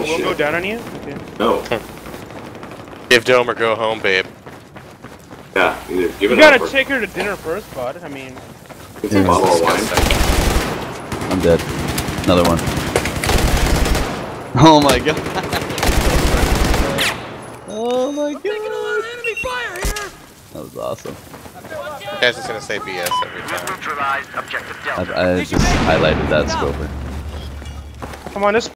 we'll go down on you? Okay. No. Give Dome or go home, babe. Yeah, either give it You gotta up or take her to dinner first, bud. I mean... get some bottle of wine. I'm dead. Another one. Oh my god. Oh my god. Taking a lot of enemy fire here. That was awesome. You guys just gonna say BS every time. Neutralized objective Delta. I just highlighted that scoper. Come on, this